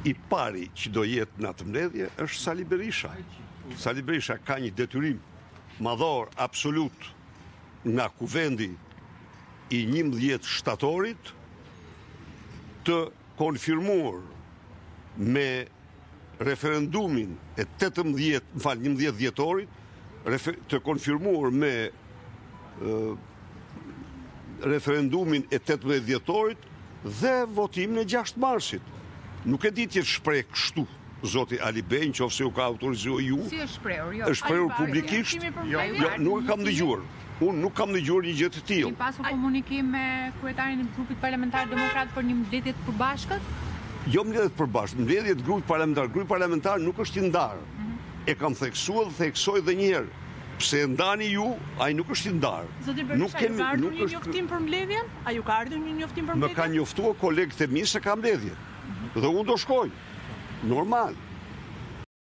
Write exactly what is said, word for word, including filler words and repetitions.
i pari që do jetë në atë mbledhje është Sali Berisha. Sali Berisha ka një detyrim madhor absolut nga kuvendi i njëmbëdhjetë shtatorit të konfirmuar me referendumin e tetëmbëdhjetë, më fal, njëmbëdhjetë dhjetorit, të konfirmuar me uh, referendumin e tetëmbëdhjetë dhjetorit dhe votimin e gjashtë marsit. Nuk e di të shpreh kështu, zoti Ali Bej, nëse u ka autorizuar ju. Si është shprehur? Jo. Është shprehur publikisht. Jo, jo, nuk e kam dëgjuar. Unë nuk kam dëgjuar një gjë të tillë. Keni pasur komunikim me kryetarin e grupit parlamentar demokrat për një mbledhje të përbashkët? Jo mbledhje të përbashkët, mbledhje të grupit parlamentar. Grupi parlamentar nuk është i ndarë. E kam theksuar dhe theksoj edhe një herë. Pse e ndani ju, ai nuk është i ndarë. Zoti Berisha, ju ka ardhur një njoftim për mbledhjen? A ju ka ardhur një njoftim për mbledhjen? Më ka njoftuar kolegët e mi se ka mbledhje. Dhe unë do shkoj. Normal.